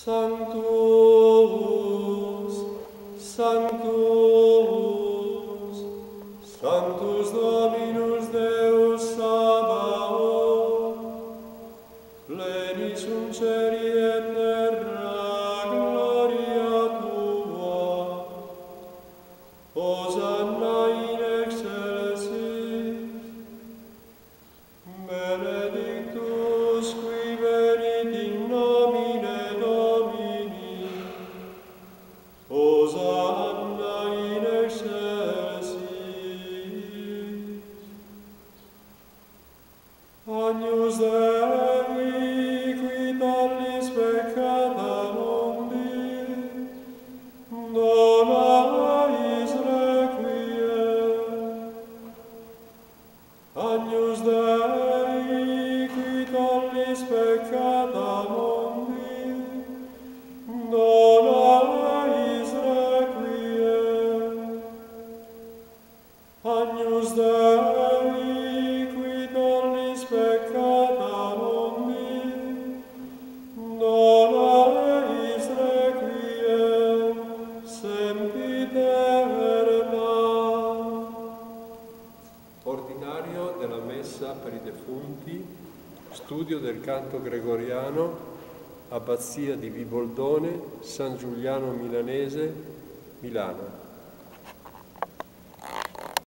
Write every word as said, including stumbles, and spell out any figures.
Sanctus, Sanctus, Sanctus Dominus Deus Sabaoth, plenis in celi et terra gloria Tua. Hosanna in excelsis, benedictus qui venit in nomine Domini. Hosanna in excelsis. Agnus Dei, qui tollis peccata mundi, dona eis requiem. Agnus Dei, qui tollis peccata mundi, dona eis requiem. Agnus Dei, qui tollis peccata mundi, dona eis requiem sempiterna. Ordinario della Messa per i defunti, studio del canto gregoriano, Abbazia di Viboldone, San Giuliano Milanese, Milano.